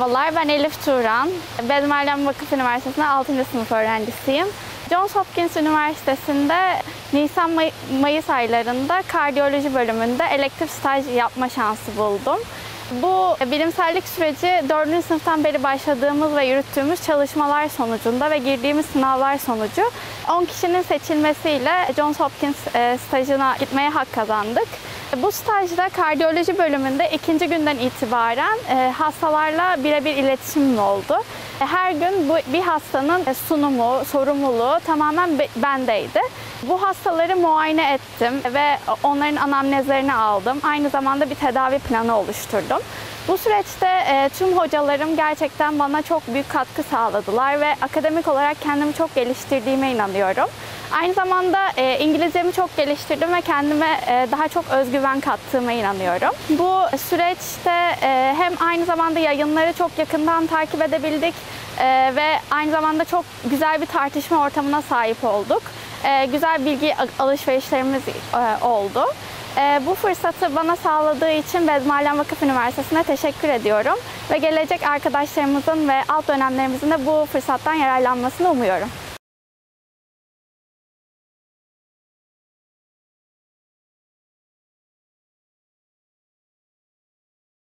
Merhabalar, ben Elif Turan. Bezmiralem Vakıf Üniversitesi'nde 6. sınıf öğrencisiyim. Johns Hopkins Üniversitesi'nde Nisan-Mayıs aylarında kardiyoloji bölümünde elektif staj yapma şansı buldum. Bu bilimsellik süreci 4. sınıftan beri başladığımız ve yürüttüğümüz çalışmalar sonucunda ve girdiğimiz sınavlar sonucu 10 kişinin seçilmesiyle Johns Hopkins stajına gitmeye hak kazandık. Bu stajda kardiyoloji bölümünde 2. günden itibaren hastalarla birebir iletişimim oldu. Her gün bir hastanın sunumu, sorumluluğu tamamen bendeydi. Bu hastaları muayene ettim ve onların anamnezlerini aldım. Aynı zamanda bir tedavi planı oluşturdum. Bu süreçte tüm hocalarım gerçekten bana çok büyük katkı sağladılar ve akademik olarak kendimi çok geliştirdiğime inanıyorum. Aynı zamanda İngilizcemi çok geliştirdim ve kendime daha çok özgüven kattığıma inanıyorum. Bu süreçte hem aynı zamanda yayınları çok yakından takip edebildik ve aynı zamanda çok güzel bir tartışma ortamına sahip olduk. Güzel bilgi alışverişlerimiz oldu. Bu fırsatı bana sağladığı için Bezmiralem Vakıf Üniversitesi'ne teşekkür ediyorum ve gelecek arkadaşlarımızın ve alt dönemlerimizin de bu fırsattan yararlanmasını umuyorum.